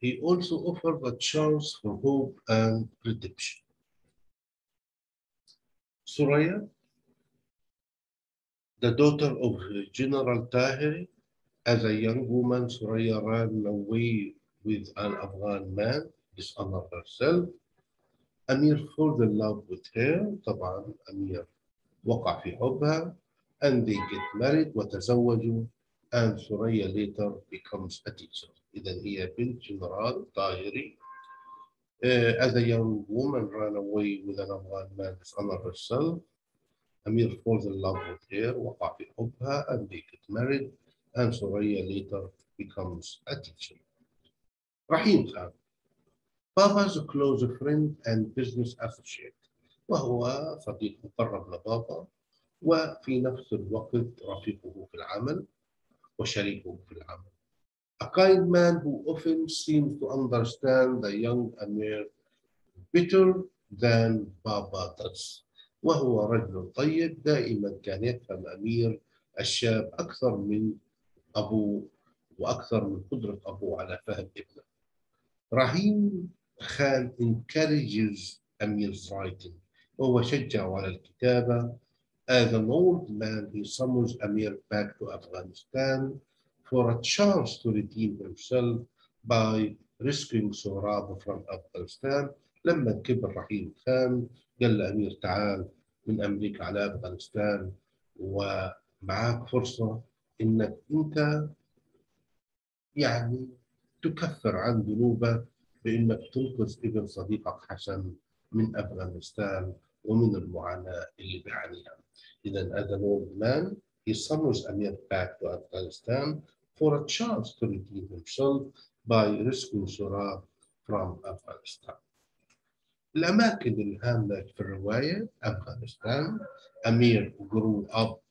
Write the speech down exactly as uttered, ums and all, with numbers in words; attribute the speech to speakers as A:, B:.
A: he also offered a chance for hope and redemption. Suraya, the daughter of General Tahiri, as a young woman, Suraya ran away with an Afghan man, dishonored herself. Amir fell in love with her. طبعا أمير وقع في حبها, and they get married وتزوجوا, and Suraya later becomes a teacher. إذا هي بنت جنرال طاهري. Uh, as a young woman ran away with an Afghan man, dishonored herself. Amir falls in love with her, وقع في حبها, and they get married, and Suraya later becomes a teacher. Rahim Khan, Baba's close friend and business associate, وهو صديق مقرب لبابا وفي نفس الوقت رفيقه في العمل وشريكه في العمل. A kind man who often seems to understand the young Amir better than Baba does. وهو رجل طيب دائما كان يفهم أمير الشاب أكثر من أبوه وأكثر من قدرة أبوه على فهم ابنه. Rahim Khan encourages Amir's writing وهو شجعه على الكتابة. As an old man, he summons Amir back to Afghanistan for a chance to redeem himself by rescuing Sohrab from Afghanistan. لما كبر رحيم خان قال لأمير تعال من أمريكا على أفغانستان ومعاك فرصة إنك أنت يعني تكفر عن ذنوبك بإنك تنقذ ابن صديقك حسن من أفغانستان ومن المعاناة اللي بيعانيها. إذا as an old man, he summons Amir back to Afghanistan for a chance to redeem himself by rescuing Sohrab from Afghanistan. الأماكن الهامة في الرواية أفغانستان. Amir grew up